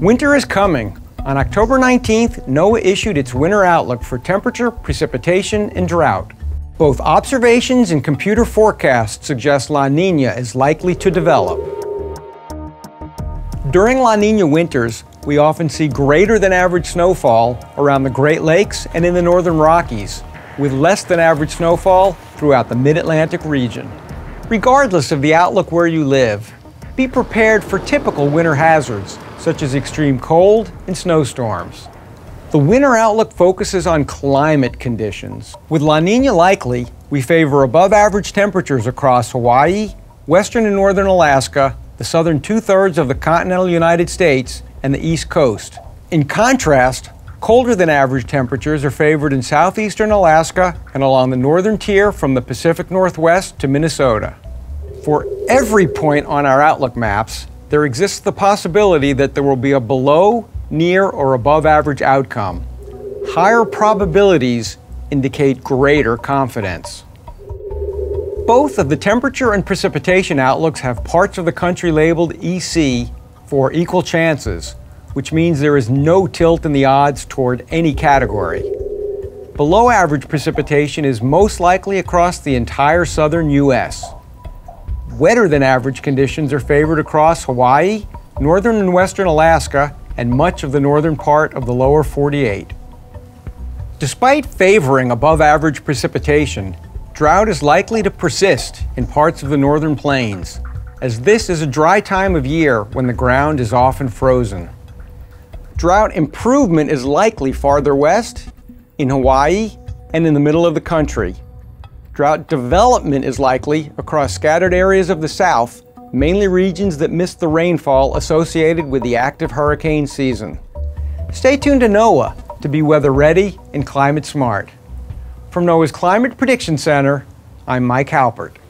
Winter is coming. On October 19th, NOAA issued its winter outlook for temperature, precipitation, and drought. Both observations and computer forecasts suggest La Niña is likely to develop. During La Niña winters, we often see greater than average snowfall around the Great Lakes and in the northern Rockies, with less than average snowfall throughout the mid-Atlantic region. Regardless of the outlook where you live, be prepared for typical winter hazards, such as extreme cold and snowstorms. The winter outlook focuses on climate conditions. With La Niña likely, we favor above average temperatures across Hawaii, western and northern Alaska, the southern two-thirds of the continental United States, and the East Coast. In contrast, colder than average temperatures are favored in southeastern Alaska and along the northern tier from the Pacific Northwest to Minnesota. For every point on our outlook maps, there exists the possibility that there will be a below, near, or above average outcome. Higher probabilities indicate greater confidence. Both of the temperature and precipitation outlooks have parts of the country labeled EC for equal chances, which means there is no tilt in the odds toward any category. Below average precipitation is most likely across the entire southern U.S. Wetter than average conditions are favored across Hawaii, northern and western Alaska, and much of the northern part of the lower 48. Despite favoring above average precipitation, drought is likely to persist in parts of the northern plains, as this is a dry time of year when the ground is often frozen. Drought improvement is likely farther west, in Hawaii, and in the middle of the country. Drought development is likely across scattered areas of the south, mainly regions that missed the rainfall associated with the active hurricane season. Stay tuned to NOAA to be weather ready and climate smart. From NOAA's Climate Prediction Center, I'm Mike Halpert.